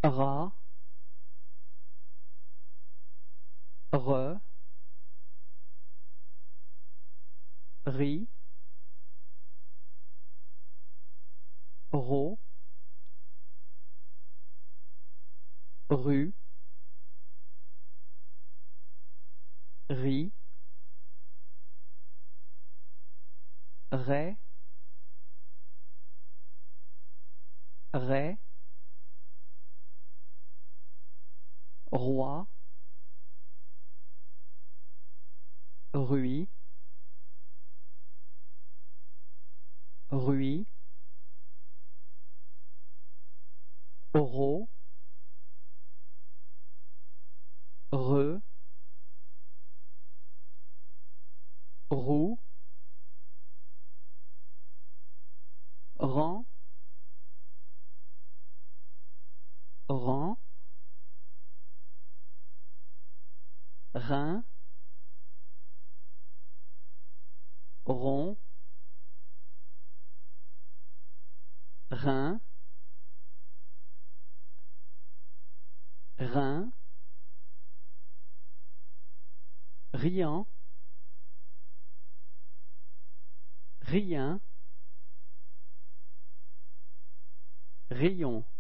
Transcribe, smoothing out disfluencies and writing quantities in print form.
Ra, re, ri, ro, rue, ri, ré, ré, roi, rui, rui, ro, re, roux, rang, rang, rein, rond, rein, rein, riant, rien, rayon.